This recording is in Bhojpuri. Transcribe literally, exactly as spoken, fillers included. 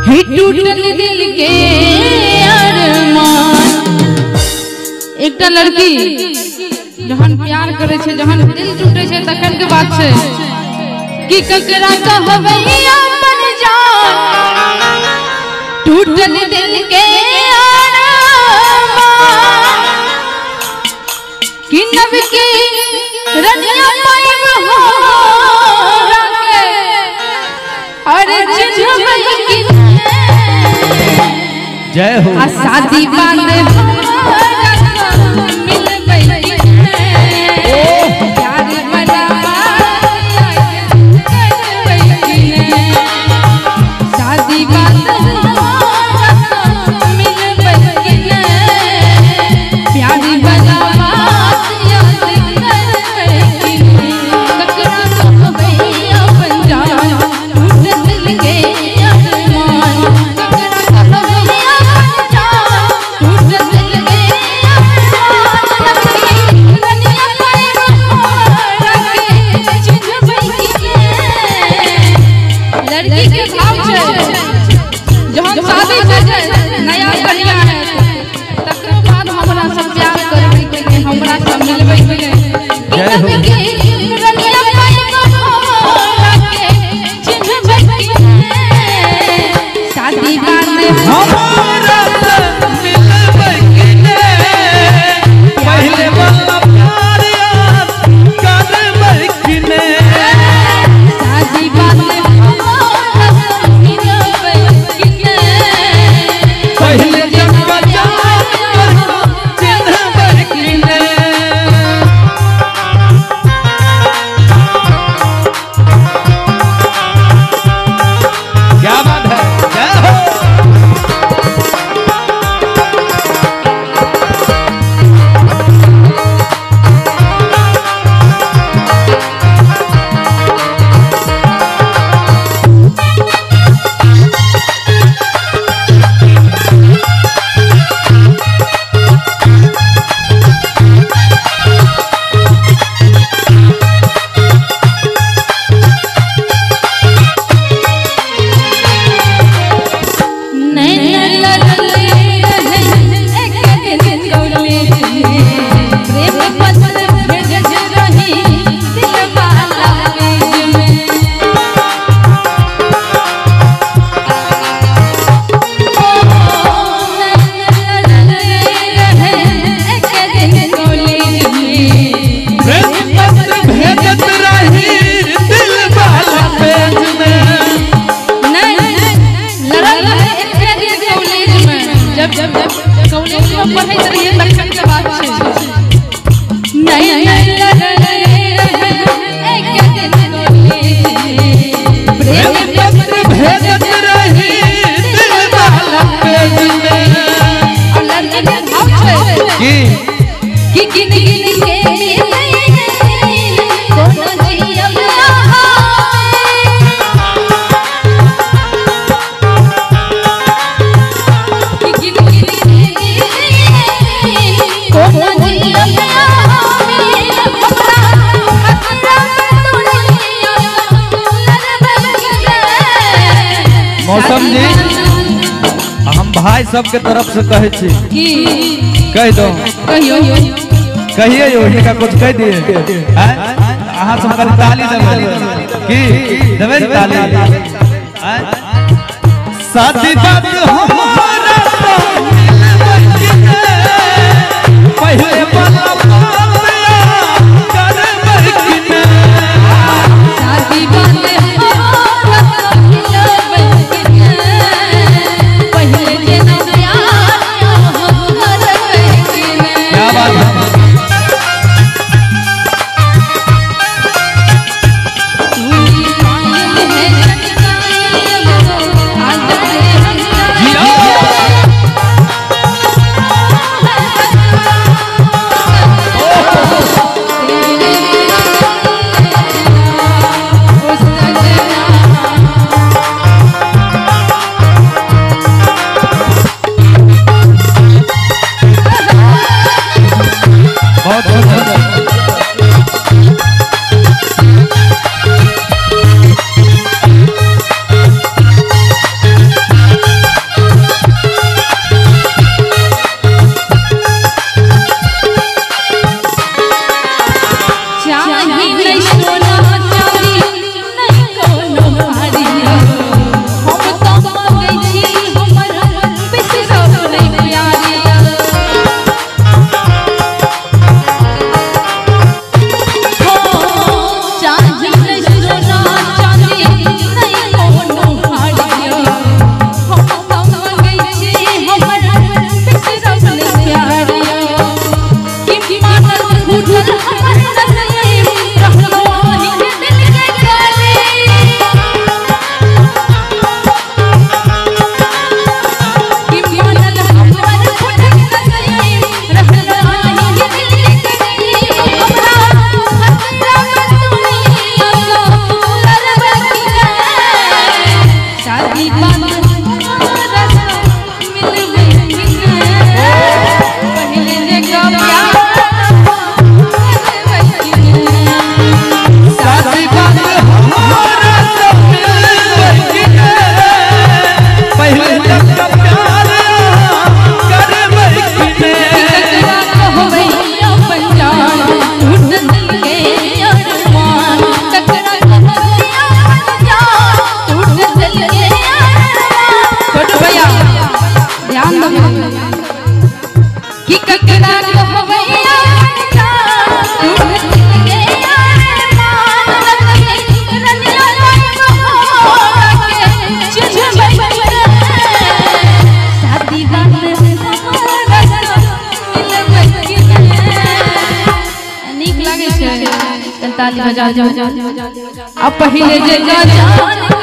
ही टूटल दिल के अरमान। एक लड़की जहन प्यार करे छे, जहन दिल टूटे छे तखन के बात छे कि ककरा कहबै अपन जान, टूटल दिल के अरमान कि नब की रनिया पाइब हो रखे अरे चिन्हबै कि जय हो आ शादी बांधे मिलबै कि प्यार वाला करबै कि शादी बांधे मिलबै कि प्यार वाला लड़की के भाव छे जहन शादी छै नया कन्या है तकर बाद हमरा से प्यार करबै कि हमरा से मिलबै कि जय हो रनिया पाइब हो रखे चिन्हबै कि शादी बांधे हमरा से मिलबै कि पहले वाला प्यार याद करबै कि शादी बांधे पहले जब जान चिन्हबै कि क्या बात है। जय हो जब जब जब कॉलेज में पढ़ैत रहिए तखन के बात छै नहीं नहीं एक दिन प्रेम पत्र भेजत रही दिल वाला पेज में। और लड़की के भाव छै की कि गिन गिन के कोनो जियब मौसम जी हम भाई सब के तरफ से कहे छी कि कह दो कहियो कहिए यो इनका कुछ कह दिए हैं अहाँ सब कर ताली देबे की देबे ताली हैं साथी बात हमारा तो मिलबै कि पहले वाला प्यार करबै कि शादी बांधे मिलबै कि पहले जेना प्यार करबै कि क्या बात है। तू पायल है लटकाए वो आज से हम ताली बजा दो। अब पहले जे जान